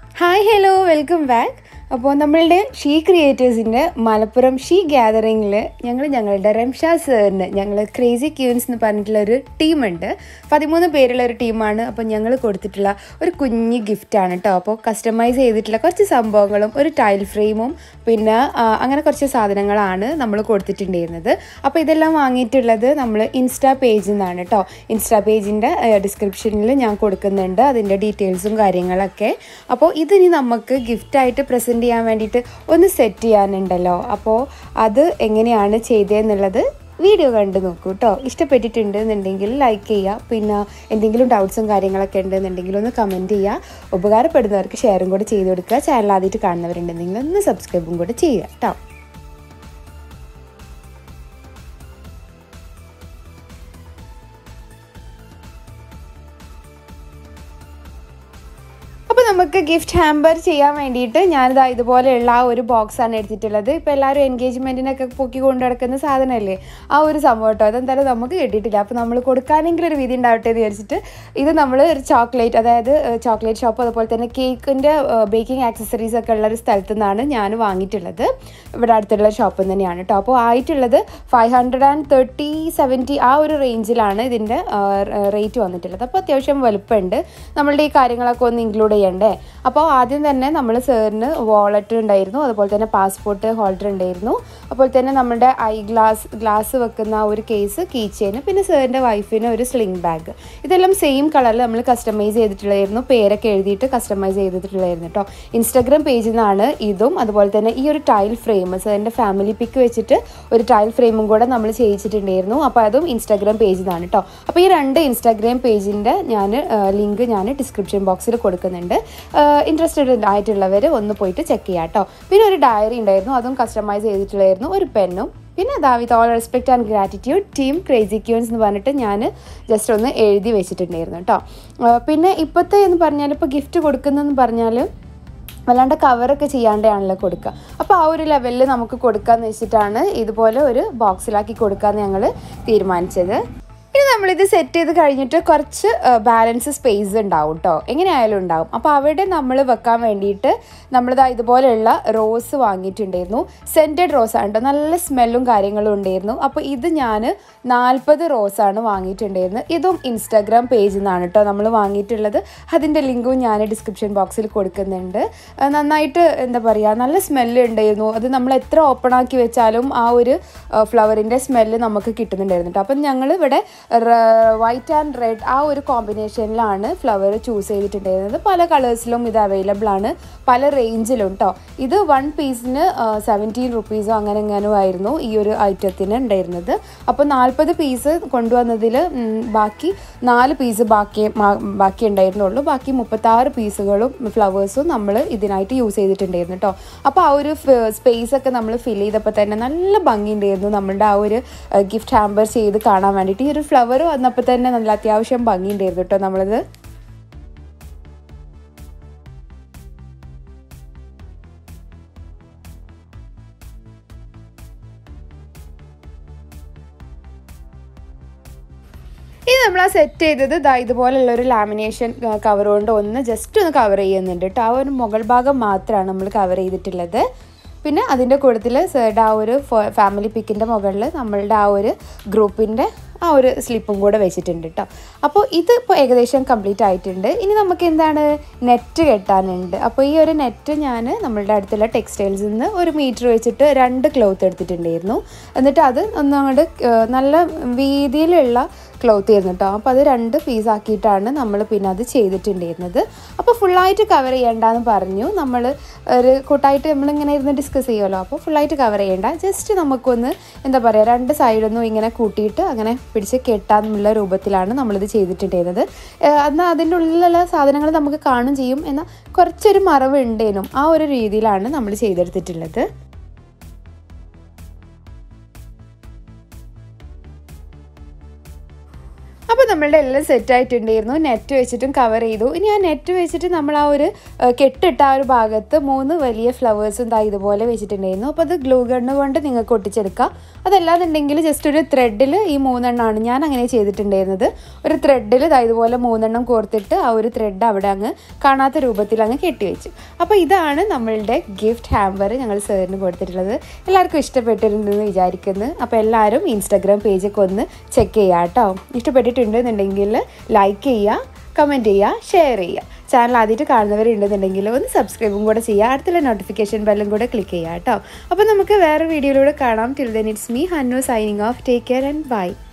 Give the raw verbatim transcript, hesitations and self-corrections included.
Hi, hello, welcome back. അപ്പോൾ നമ്മളുടെ she ക്രിയേറ്റേഴ്സിൻ്റെ മലപ്പുറം ഷീ ഗ്യാതറിങ്ങിൽ ഞങ്ങൾ ഞങ്ങളുടെ റംഷാ സാറിന് ഞങ്ങൾ ക്രേസി ക്യൂൻസ് എന്ന് പറഞ്ഞിട്ടുള്ളൊരു ടീമുണ്ട്. പതിമൂന്ന് പേരുള്ള ഒരു ടീമാണ്. അപ്പോൾ ഞങ്ങൾ കൊടുത്തിട്ടുള്ള ഒരു കുഞ്ഞ് ഗിഫ്റ്റാണ് കേട്ടോ. അപ്പോൾ കസ്റ്റമൈസ് ചെയ്തിട്ടുള്ള കുറച്ച് സംഭവങ്ങളും ഒരു ടൈൽ ഫ്രെയിമും പിന്നെ അങ്ങനെ കുറച്ച് സാധനങ്ങളാണ് നമ്മൾ കൊടുത്തിട്ടുണ്ടായിരുന്നത്. അപ്പോൾ ഇതെല്ലാം വാങ്ങിയിട്ടുള്ളത് നമ്മൾ ഇൻസ്റ്റാ പേജിൽ നിന്നാണ് കേട്ടോ. ഇൻസ്റ്റാ പേജിൻ്റെ ഡിസ്ക്രിപ്ഷനിൽ ഞാൻ കൊടുക്കുന്നുണ്ട് അതിൻ്റെ ഡീറ്റെയിൽസും കാര്യങ്ങളൊക്കെ. അപ്പോൾ ഇതിനി നമുക്ക് ഗിഫ്റ്റായിട്ട് പ്രസൻറ്റ് ചെയ്യാൻ വേണ്ടിയിട്ട് ഒന്ന് സെറ്റ് ചെയ്യാനുണ്ടല്ലോ. അപ്പോൾ അത് എങ്ങനെയാണ് ചെയ്തതെന്നുള്ളത് വീഡിയോ കണ്ട് നോക്കൂ കേട്ടോ. ഇഷ്ടപ്പെട്ടിട്ടുണ്ട് എന്നുണ്ടെങ്കിൽ ലൈക്ക് ചെയ്യുക. പിന്നെ എന്തെങ്കിലും ഡൗട്ട്സും കാര്യങ്ങളൊക്കെ ഉണ്ടെന്നുണ്ടെങ്കിൽ ഒന്ന് കമൻറ്റ് ചെയ്യുക. ഉപകാരപ്പെടുന്നവർക്ക് ഷെയറും കൂടെ ചെയ്ത് കൊടുക്കുക. ചാനൽ ആദ്യമായിട്ട് കാണുന്നവരുണ്ടെങ്കിൽ ഒന്ന് സബ്സ്ക്രൈബും കൂടെ ചെയ്യുക കേട്ടോ. അപ്പോൾ നമുക്ക് ഗിഫ്റ്റ് ഹാമ്പർ ചെയ്യാൻ വേണ്ടിയിട്ട് ഞാനിതാ ഇതുപോലെയുള്ള ആ ഒരു ബോക്സാണ് എടുത്തിട്ടുള്ളത്. ഇപ്പോൾ എല്ലാവരും എൻഗേജ്മെൻറ്റിനൊക്കെ പൊക്കി കൊണ്ടു നടക്കുന്ന സാധനമല്ലേ, ആ ഒരു സംഭവം കേട്ടോ. അതെന്തായാലും നമുക്ക് കിട്ടിയിട്ടില്ല. അപ്പോൾ നമ്മൾ കൊടുക്കാനെങ്കിലും ഒരു വിധി ഉണ്ടാവട്ടെ എന്ന് വിചാരിച്ചിട്ട് ഇത് നമ്മൾ ഒരു ചോക്ലേറ്റ്, അതായത് ചോക്ലേറ്റ് ഷോപ്പ് അതുപോലെ തന്നെ കേക്കിൻ്റെ ബേക്കിംഗ് ആക്സസറീസ് ഒക്കെ ഉള്ള ഒരു സ്ഥലത്തു നിന്നാണ് ഞാൻ വാങ്ങിയിട്ടുള്ളത്. ഇവിടെ അടുത്തുള്ള ഷോപ്പിൽ നിന്ന് തന്നെയാണ് കേട്ടോ. അപ്പോൾ ആയിട്ടുള്ളത് five hundred and thirty seventy ആ ഒരു റേഞ്ചിലാണ് ഇതിൻ്റെ റേറ്റ് വന്നിട്ടുള്ളത്. അപ്പോൾ അത്യാവശ്യം വലുപ്പമുണ്ട്. നമ്മളുടെ ഈ കാര്യങ്ങളൊക്കെ ഒന്ന് ഇൻക്ലൂഡ് ചെയ്യണ്ടേ. അപ്പോൾ ആദ്യം തന്നെ നമ്മൾ സാറിന് വാളറ്റ് ഉണ്ടായിരുന്നു, അതുപോലെ തന്നെ പാസ്പോർട്ട് ഹോൾഡർ ഉണ്ടായിരുന്നു, അതുപോലെ തന്നെ നമ്മുടെ ഐ ഗ്ലാസ് ഗ്ലാസ് വെക്കുന്ന ഒരു കേസ്, കീ ചെയിൻ, പിന്നെ സാറിൻ്റെ വൈഫിന് ഒരു സ്ലിംഗ് ബാഗ്. ഇതെല്ലാം സെയിം കളറിൽ നമ്മൾ കസ്റ്റമൈസ് ചെയ്തിട്ടുള്ളതായിരുന്നു. പേരൊക്കെ എഴുതിയിട്ട് കസ്റ്റമൈസ് ചെയ്തിട്ടുള്ളതായിരുന്നു കേട്ടോ. ഇൻസ്റ്റാഗ്രാം പേജിൽ നിന്നാണ് ഇതും. അതുപോലെ തന്നെ ഈ ഒരു ടൈൽ ഫ്രെയിം സാറിൻ്റെ ഫാമിലി പിക്ക് വെച്ചിട്ട് ഒരു ടൈൽ ഫ്രെയിമും കൂടെ നമ്മൾ ചെയ്യിച്ചിട്ടുണ്ടായിരുന്നു. അപ്പോൾ അതും ഇൻസ്റ്റാഗ്രാം പേജിൽ നിന്നാണ് കേട്ടോ. അപ്പോൾ ഈ രണ്ട് ഇൻസ്റ്റാഗ്രാം പേജിൻ്റെ ഞാൻ ലിങ്ക് ഞാൻ ഡിസ്ക്രിപ്ഷൻ ബോക്സിൽ കൊടുക്കുന്നുണ്ട്. ഇൻട്രസ്റ്റഡ് ആയിട്ടുള്ളവർ ഒന്ന് പോയിട്ട് ചെക്ക് ചെയ്യാം കേട്ടോ. പിന്നെ ഒരു ഡയറി ഉണ്ടായിരുന്നു, അതും കസ്റ്റമൈസ് ചെയ്തിട്ടുള്ളതായിരുന്നു. ഒരു പെന്നും, പിന്നെ ദാ with all respect and gratitude team crazy queens എന്ന് പറഞ്ഞിട്ട് ഞാൻ ജസ്റ്റ് ഒന്ന് എഴുതി വെച്ചിട്ടുണ്ടായിരുന്നു കേട്ടോ. പിന്നെ ഇപ്പോഴത്തെ എന്ന് പറഞ്ഞാൽ ഇപ്പോൾ ഗിഫ്റ്റ് കൊടുക്കുന്നതെന്ന് പറഞ്ഞാൽ വല്ലാണ്ട് കവറൊക്കെ ചെയ്യാണ്ടാണല്ലോ കൊടുക്കുക. അപ്പോൾ ആ ഒരു ലെവലിൽ നമുക്ക് കൊടുക്കാമെന്ന് വെച്ചിട്ടാണ് ഇതുപോലെ ഒരു ബോക്സിലാക്കി കൊടുക്കാമെന്ന് ഞങ്ങൾ തീരുമാനിച്ചത്. ഇനി നമ്മളിത് സെറ്റ് ചെയ്ത് കഴിഞ്ഞിട്ട് കുറച്ച് ബാലൻസ് സ്പേസ് ഉണ്ടാവും കേട്ടോ, എങ്ങനെയായാലും ഉണ്ടാവും. അപ്പോൾ അവിടെ നമ്മൾ വെക്കാൻ വേണ്ടിയിട്ട് നമ്മളിതാ ഇതുപോലെയുള്ള റോസ് വാങ്ങിയിട്ടുണ്ടായിരുന്നു. സെൻറ്റഡ് റോസാണ് കേട്ടോ, നല്ല സ്മെല്ലും കാര്യങ്ങളും ഉണ്ടായിരുന്നു. അപ്പോൾ ഇത് ഞാൻ നാൽപ്പത് റോസാണ് വാങ്ങിയിട്ടുണ്ടായിരുന്നത്. ഇതും ഇൻസ്റ്റാഗ്രാം പേജിൽ നിന്നാണ് കേട്ടോ നമ്മൾ വാങ്ങിയിട്ടുള്ളത്. അതിൻ്റെ ലിങ്കും ഞാൻ ഡിസ്ക്രിപ്ഷൻ ബോക്സിൽ കൊടുക്കുന്നുണ്ട്. നന്നായിട്ട് എന്താ പറയുക, നല്ല സ്മെല്ല് ഉണ്ടായിരുന്നു. അത് നമ്മൾ എത്ര ഓപ്പൺ ആക്കി വെച്ചാലും ആ ഒരു ഫ്ലവറിൻ്റെ സ്മെല്ല് നമുക്ക് കിട്ടുന്നുണ്ടായിരുന്നു കേട്ടോ. അപ്പം ഞങ്ങൾ ഇവിടെ വൈറ്റ് ആൻഡ് റെഡ് ആ ഒരു കോമ്പിനേഷനിലാണ് ഫ്ലവർ ചൂസ് ചെയ്തിട്ടുണ്ടായിരുന്നത്. പല കളേഴ്സിലും ഇത് അവൈലബിൾ ആണ്, പല റേഞ്ചിലും കേട്ടോ. ഇത് വൺ പീസിന് സെവൻറ്റീൻ റുപ്പീസോ അങ്ങനെ എങ്ങാനും ആയിരുന്നു ഈ ഒരു ഐറ്റത്തിന് ഉണ്ടായിരുന്നത്. അപ്പോൾ നാൽപ്പത് പീസ് കൊണ്ടുവന്നതിൽ ബാക്കി നാല് പീസ് ബാക്കി ബാക്കി ഉണ്ടായിരുന്നുള്ളൂ. ബാക്കി മുപ്പത്താറ് പീസുകളും ഫ്ലവേഴ്സും നമ്മൾ ഇതിനായിട്ട് യൂസ് ചെയ്തിട്ടുണ്ടായിരുന്നു കേട്ടോ. അപ്പോൾ ആ ഒരു സ്പേസ് ഒക്കെ നമ്മൾ ഫിൽ ചെയ്തപ്പോൾ തന്നെ നല്ല ഭംഗിയുണ്ടായിരുന്നു നമ്മളുടെ ആ ഒരു ഗിഫ്റ്റ് ഹാമ്പർ ചെയ്ത് കാണാൻ വേണ്ടിയിട്ട്. ഈ ഒരു ഫ്ലവർ വന്നപ്പോൾ തന്നെ നല്ല അത്യാവശ്യം ഭംഗിയുണ്ടായിരുന്നു കേട്ടോ നമ്മളത്. ഇത് നമ്മൾ ആ സെറ്റ് ചെയ്തത് ഇതാ ഇതുപോലുള്ളൊരു ലാമിനേഷൻ കവർ കൊണ്ട് ഒന്ന് ജസ്റ്റ് ഒന്ന് കവർ ചെയ്യുന്നുണ്ട് കേട്ടോ. ആ ഒരു മുകൾ ഭാഗം മാത്രമാണ് നമ്മൾ കവർ ചെയ്തിട്ടുള്ളത്. പിന്നെ അതിൻ്റെ കൂട്ടത്തിൽ സാറുടെ ആ ഒരു ഫാമിലി പിക്കിൻ്റെ മുകളിൽ നമ്മളുടെ ആ ഒരു ഗ്രൂപ്പിൻ്റെ ആ ഒരു സ്ലിപ്പും കൂടെ വെച്ചിട്ടുണ്ട് കേട്ടോ. അപ്പോൾ ഇത് ഇപ്പോൾ ഏകദേശം കംപ്ലീറ്റ് ആയിട്ടുണ്ട്. ഇനി നമുക്ക് എന്താണ് നെറ്റ് കെട്ടാനുണ്ട്. അപ്പോൾ ഈ ഒരു നെറ്റ് ഞാൻ നമ്മളുടെ അടുത്തുള്ള ടെക്സ്റ്റൈൽസിൽ നിന്ന് ഒരു മീറ്റർ വെച്ചിട്ട് രണ്ട് ക്ലോത്ത് എടുത്തിട്ടുണ്ടായിരുന്നു. എന്നിട്ട് അത് ഒന്നങ്ങോട്ട് നല്ല വീതിയിലുള്ള ക്ലോത്ത് ആയിരുന്നു കേട്ടോ. അപ്പോൾ അത് രണ്ട് പീസാക്കിയിട്ടാണ് നമ്മൾ പിന്നെ അത് ചെയ്തിട്ടുണ്ടായിരുന്നത്. അപ്പോൾ ഫുള്ളായിട്ട് കവർ ചെയ്യേണ്ടെന്ന് പറഞ്ഞു. നമ്മൾ ഒരു കൂട്ടായിട്ട് നമ്മളിങ്ങനെ ഇരുന്ന് ഡിസ്കസ് ചെയ്യുമല്ലോ. അപ്പോൾ ഫുള്ളായിട്ട് കവർ ചെയ്യേണ്ട, ജസ്റ്റ് നമുക്കൊന്ന് എന്താ പറയുക, രണ്ട് സൈഡൊന്നും ഇങ്ങനെ കൂട്ടിയിട്ട് അങ്ങനെ പിടിച്ച് കെട്ടാന്നുള്ള രൂപത്തിലാണ് നമ്മളിത് ചെയ്തിട്ടുണ്ടായിരുന്നത്. എന്നാൽ അതിൻ്റെ ഉള്ളിലുള്ള സാധനങ്ങൾ നമുക്ക് കാണും ചെയ്യും, എന്നാൽ കുറച്ചൊരു മറവ് ഉണ്ടേനും ആ ഒരു രീതിയിലാണ് നമ്മൾ ചെയ്തെടുത്തിട്ടുള്ളത്. അപ്പോൾ നമ്മളുടെ എല്ലാം സെറ്റ് ആയിട്ടുണ്ടായിരുന്നു. നെറ്റ് വെച്ചിട്ടും കവർ ചെയ്തു. ഇനി ആ നെറ്റ് വെച്ചിട്ട് നമ്മൾ ആ ഒരു കെട്ടിട്ട ആ ഒരു ഭാഗത്ത് മൂന്ന് വലിയ ഫ്ലവേഴ്സും ദാ ഇതുപോലെ വെച്ചിട്ടുണ്ടായിരുന്നു. അപ്പോൾ അത് ഗ്ലൂ ഗണ്ണ് കൊണ്ട് നിങ്ങൾക്ക് ഒട്ടിച്ചെടുക്കാം. അതല്ലാന്നുണ്ടെങ്കിൽ ജസ്റ്റ് ഒരു ത്രെഡിൽ ഈ മൂന്നെണ്ണമാണ് ഞാൻ അങ്ങനെ ചെയ്തിട്ടുണ്ടായിരുന്നത്. ഒരു ത്രെഡിൽ ദാ ഇതുപോലെ മൂന്നെണ്ണം കോർത്തിട്ട് ആ ഒരു ത്രെഡ് അവിടെ അങ്ങ് കാണാത്ത രൂപത്തിൽ അങ്ങ് കെട്ടിവെച്ചു. അപ്പോൾ ഇതാണ് നമ്മളുടെ ഗിഫ്റ്റ് ഹാമ്പർ ഞങ്ങൾ സാറിന് കൊടുത്തിട്ടുള്ളത്. എല്ലാവർക്കും ഇഷ്ടപ്പെട്ടിട്ടുണ്ടെന്ന് വിചാരിക്കുന്നു. അപ്പോൾ എല്ലാവരും ഇൻസ്റ്റാഗ്രാം പേജൊക്കെ ഒന്ന് ചെക്ക് ചെയ്യുക കേട്ടോ. ഇഷ്ടപ്പെട്ടിട്ടുണ്ടെന്നുണ്ടെങ്കിൽ ലൈക്ക് ചെയ്യുക, കമൻറ്റ് ചെയ്യുക, ഷെയർ ചെയ്യുക. ചാനൽ ആദ്യമായിട്ട് കാണുന്നവരുണ്ടെന്നുണ്ടെങ്കിൽ ഒന്ന് സബ്സ്ക്രൈബും കൂടെ ചെയ്യുക. അടുത്തുള്ള നോട്ടിഫിക്കേഷൻ ബെല്ലും കൂടെ ക്ലിക്ക് ചെയ്യുക കേട്ടോ. അപ്പോൾ നമുക്ക് വേറെ വീഡിയോയിലൂടെ കാണാം. Till then it's me Hannu signing off. Take care and by.